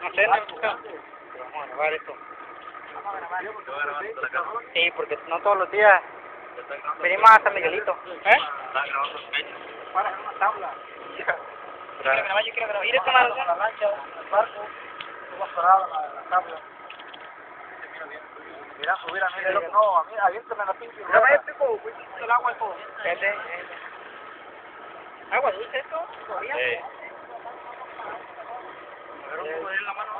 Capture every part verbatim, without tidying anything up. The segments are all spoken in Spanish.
No sé, no. Pero vamos a grabar esto. Vamos a grabar. Sí, porque no todos los días venimos hasta Miguelito. ¿Eh? Para en una tabla. Yo quiero grabar, yo quiero grabar. ¿Y esto más? La lancha, el barco, tú vas parado en la, la tabla. Mira, subir a mí, le digo, no, a mí, aviéntame la pinche rueda. Graba este como, el agua es todo. Este, ¿agua dulce esto? ¿Todavía? Sí. A ver, un poco de la mano.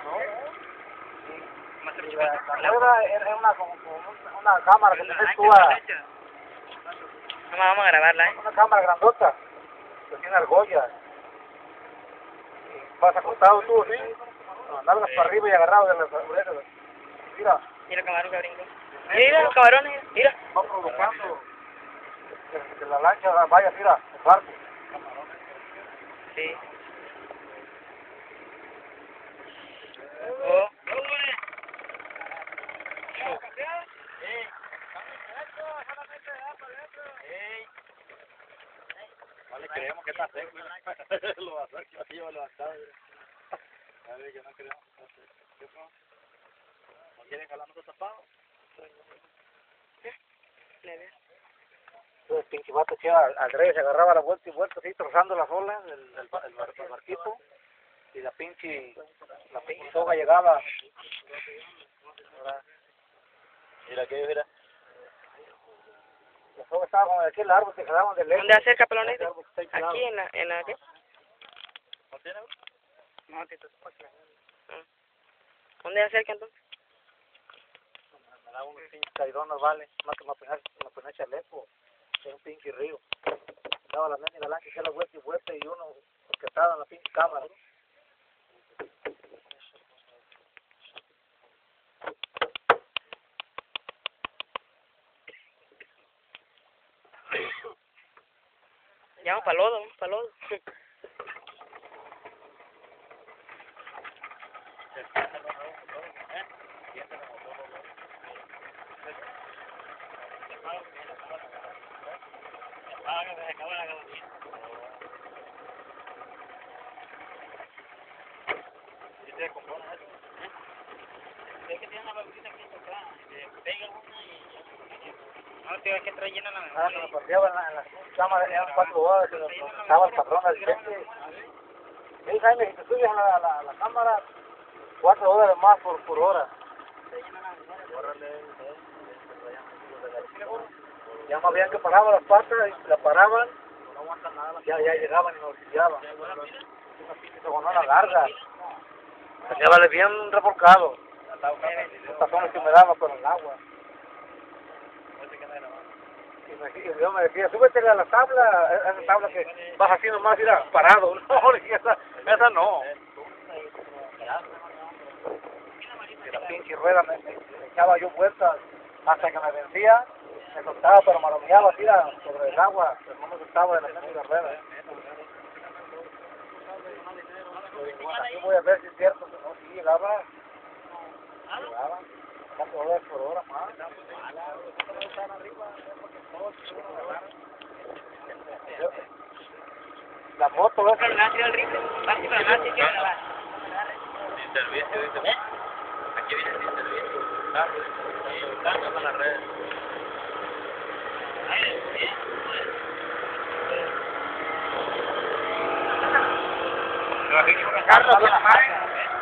La, la rueda es una, como, como una cámara que tienes tú a... Vamos, vamos a grabarla, ¿eh? Una cámara grandota, que tiene argollas. Y vas acostado tú, ¿sí? No, nalgas para arriba y agarrado de las orejas. Mira. Mira el camarón que brinca. Mira los camarones, mira. Va provocando que, que la lancha vaya, mira, el barco. Sí. Oh. Vale, creemos que está seco. Lo va a hacer, que va a llevar levantado. A ver, que no creemos que está seco. ¿Qué fue? ¿No quieren jalar nuestro tapado? Entonces, pinche vato echaba al, al revés, se agarraba la vuelta y vuelta, así trozando las olas, el, el, el, bar, el barquito, y la pinche, la pinche soga llegaba. Mira, que mira. La soga estaba como de aquel árbol que quedaban de lejos. ¿Dónde acerca, pelonito? Aquí Aquí en la, en la, ¿qué? ¿No tiene? No, te toco aquí. ¿Dónde acerca entonces? Me daba unos pinches caironas, vale, más que me apenas, me apenas chaleco, era un pinche río. Daba la media lancha, hacía la vuelta y vuelta y uno que estaba en la pinche cámara. Ya vamos para lodo, vamos para lodo. No, tío, es que trae llena la Ah, memoria. nos paseaban en la, en la cámara, eran cuatro horas, y nos estaba el patrón al frente. Hey, Jaime, si te subes a la, la, la cámara, cuatro dólares más por, por hora. Ya más bien que paraban las patas, y la paraban, ya, ya llegaban y nos guiaban. Una pinche sogonona larga. Ya vale bien revolcado. Los tazones que me daban con el agua. Y yo me decía, súbete a la tabla, esa tabla que vas así nomás, mira, parado. No, le dije, esa, esa no. Y la pinche rueda me, me, me echaba yo vueltas hasta que me vencía, me soltaba, pero maromeaba así sobre el agua, pero no me soltaba de la media rueda. Aquí voy a ver si es cierto, que no, si llegaba, llegaba, cuatro dólares por hora más. La moto esa. Nace el rifle, nace para nace, que grabar. Sin servicio, dice. Aquí viene sin servicio. Y carga con la red. Carlos, que la marca.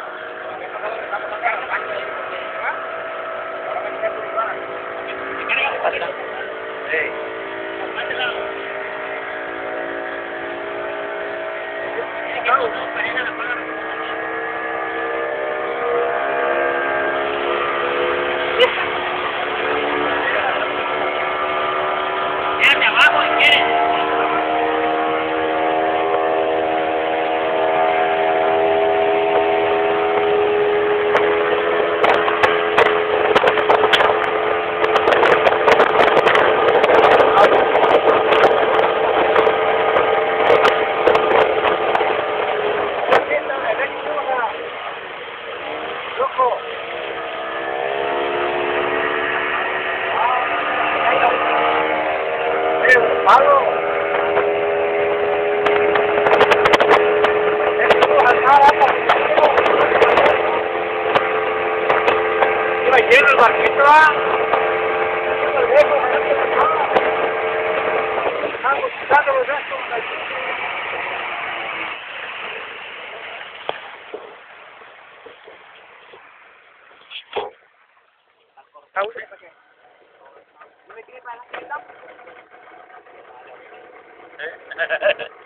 Sí. Quédate abajo si quieres. en el barquito, ¿ah? Estamos quitando los restos. ¿Eh?